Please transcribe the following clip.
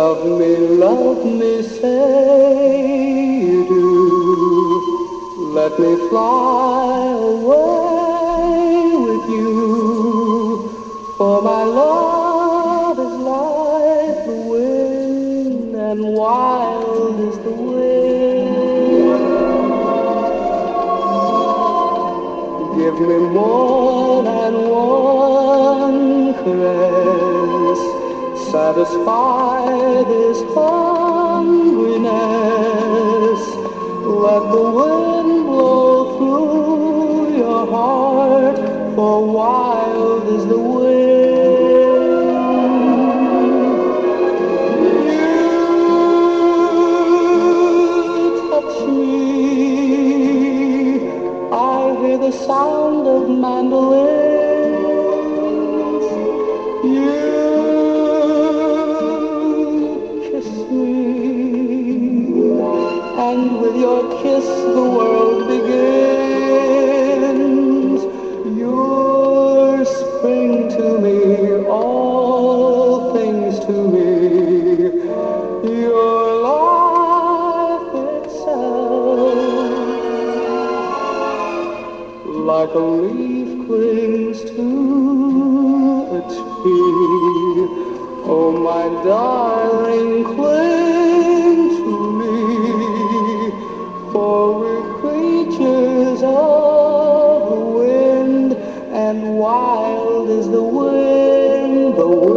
love me, say you do. Let me fly away with you, for my love is like the wind, and wild is the wind. Give me more than one caress, satisfy this hungriness. Let the wind blow through your heart, for wild is the wind. You touch me, I hear the sound of mandolins. You kiss me, and with your kiss the world begins. You're spring to me, all things to me. You're life itself. Like a leaf clings to a tree, oh my darling, cling to me, for we're creatures of the wind, and wild is the wind, the wind.